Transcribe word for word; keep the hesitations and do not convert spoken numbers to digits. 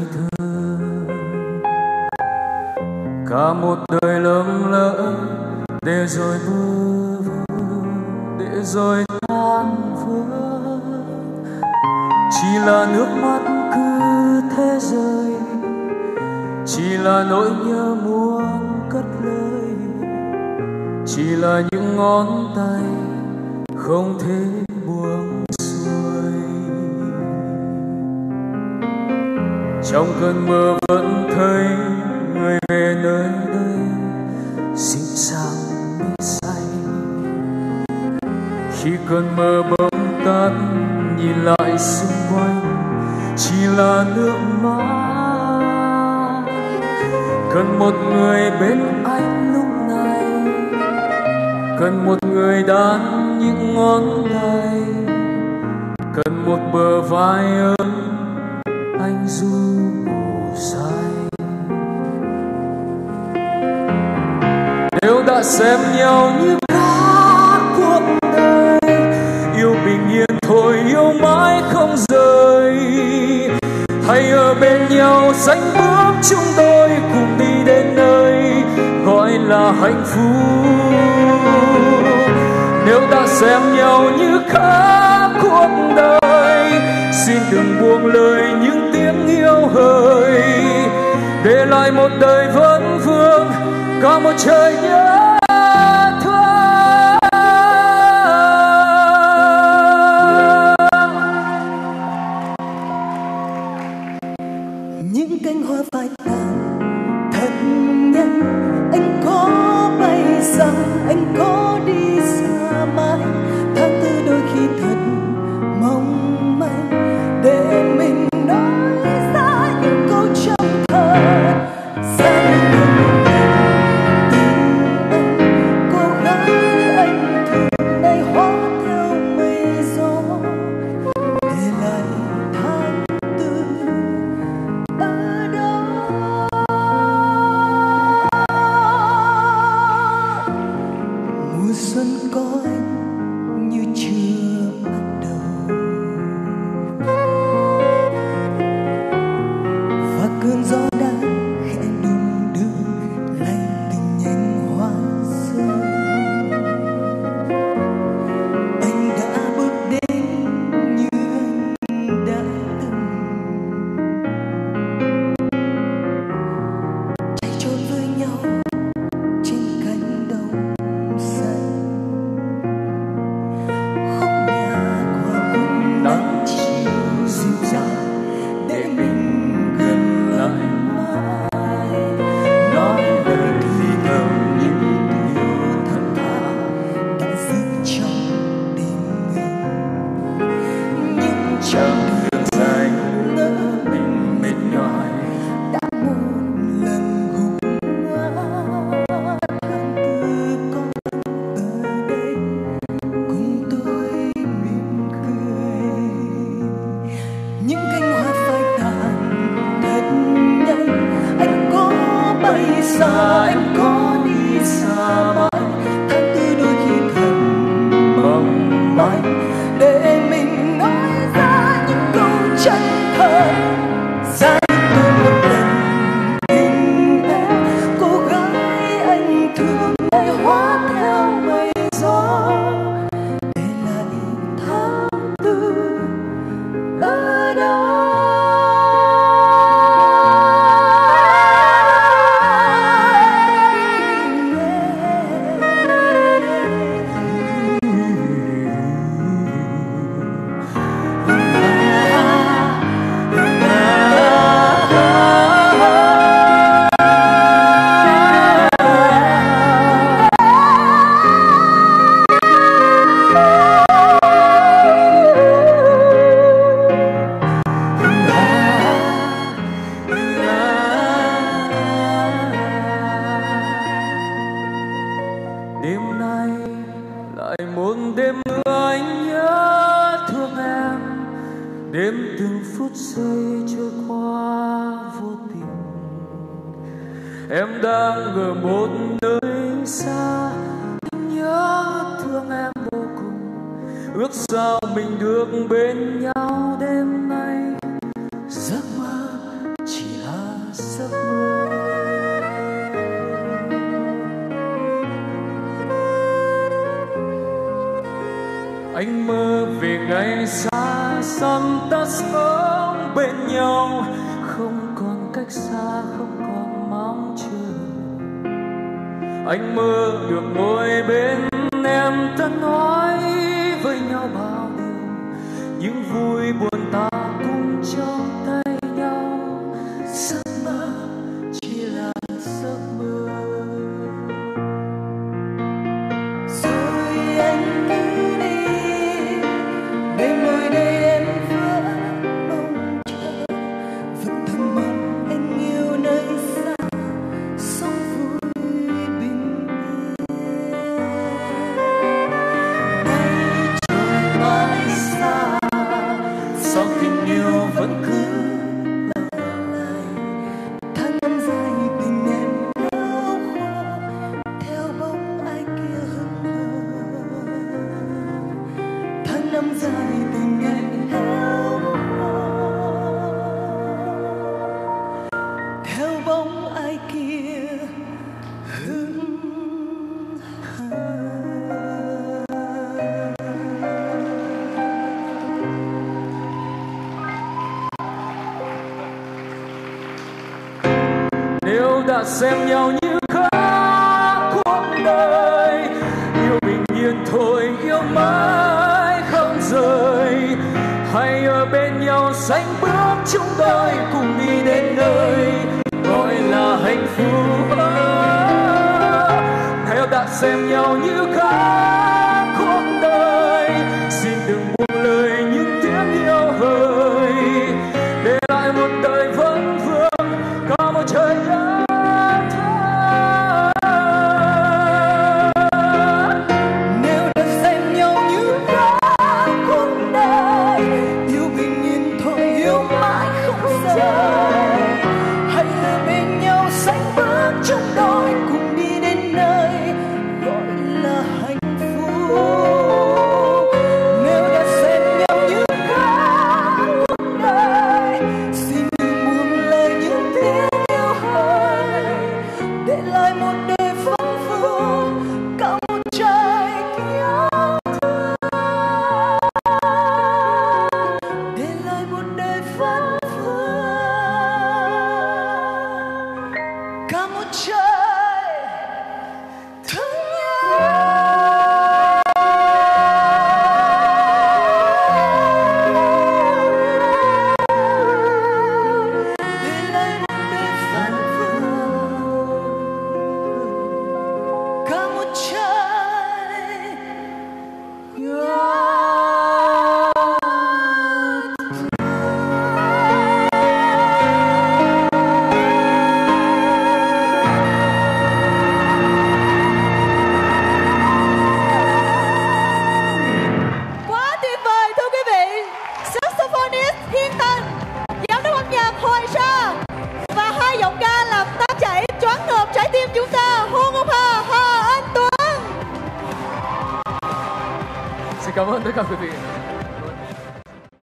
thơ. Cả một đời lầm lỡ để rồi bơ vơ, để rồi tan vỡ. Chỉ là nước mắt cứ thế rơi, chỉ là nỗi nhớ muốn cất lời, chỉ là những ngón tay không thể buông xuôi. Trong cơn mơ vẫn thấy người về nơi đây xinh xắn mê say. Khi cơn mơ bỗng tắt, nhìn lại xung quanh chỉ là nước mắt. Cần một người bên anh lúc này, cần một người đan những ngón tay, cần một bờ vai ấm anh du ngủ say. Nếu đã xem nhau như cả cuộc đời, yêu bình yên thôi, yêu mãi không rời. Hãy ở bên nhau sánh bước chúng tôi cùng đi đến nơi gọi là hạnh phúc. Nếu đã xem nhau như cả cuộc đời, xin đừng buông lời những tiếng yêu hời, để lại một đời vấn vương cả một trời nhớ. Anh có đi xa mãi, tháng tư đôi khi thật mong manh, để mình nói ra những câu chân thật. Xa đi đường một lần tình anh, cô gái anh thường nay hóa theo mây gió, để lại tháng tư ở đó. Mùa xuân có anh như chưa bắt đầu, và cơn gió đã khẽ đung đưa lay từng nhánh hoa rơi. Anh đã bước đến như anh đã từng, chạy trốn với nhau trên cánh đồng xanh. Khúc nhạc hoa cũng nắng chiều dịu dàng, để mình gần lại mãi. Nói lời thì thầm những điều thật thà đã giữ trong tim mình. Nhưng chặng đường dài ngỡ mình mệt nhoài, đã một lần gục ngã. Tháng tư có ở đây cùng tôi mỉm cười. Những cánh hoa phai tàn thật nhanh, anh có bay xa, anh có đi xa mãi. Tháng tư đôi khi thật mong manh, để mình nói ra những câu chân thật. Ra đi tôi một lần tình em, cô gái anh thương nay hóa theo mây gió, để lại tháng tư ở đó. Đêm nay lại một đêm nữa anh nhớ thương em, đêm từng phút giây trôi qua vô tình. Em đang ở một nơi xa, anh nhớ thương em vô cùng. Ước sao mình được bên nhau đêm nay, giấc mơ chỉ Anh mơ về ngày xa xăm ta sống bên nhau, không còn cách xa, không còn mong chờ. Anh mơ được ngồi bên em ta nói với nhau bao điều, những vui buồn ta cùng trong tay nhau. Giấc mơ chỉ là giấc mơ. Rồi anh cứ đi, để nơi đây em vẫn mong chờ, vẫn thầm mong anh yêu nơi xa, sống vui bình yên. Nay trời mãi xa, Sao tình yêu vẫn cứ lại tháng năm dài tình em đau khổ, theo bóng ai kia hững hờ. Tháng năm dài tình anh héo hon, theo bóng ai kia hững hờ. Nếu đã xem nhau như khác cuộc đời, yêu bình yên thôi, yêu mãi không rời. Hãy ở bên nhau sánh bước chung đôi, cùng đi đến nơi gọi là hạnh phúc. Nếu đã xem nhau như khác cuộc đời, xin đừng buông lời những tiếng yêu hời, để lại một đời vấn vương cả một trời nhớ thương. Nếu đã xem nhau như khác cuộc đời, yêu bình yên thôi, yêu mãi không rời. Hãy ở bên nhau sánh bước chung đôi, cùng đi đến nơi gọi là hạnh phúc. Nếu đã xem nhau như khác cuộc đời, xin đừng buông lời những tiếng yêu hời, để lại một đời phong phú cả một trời yêu thương. Để lại một đời phong phú cả một trời thương nhớ. Để lại một đời phong phú cả một trời nhớ. Quá tuyệt vời thưa quý vị. Saxophonist Thiên Tân, giám đốc âm nhạc Hoài Sa và hai giọng ca làm tan chảy choáng ngợp trái tim chúng ta, Hồ Ngọc Hà, Hà Anh Tuấn. Xin cảm ơn tất cả quý vị.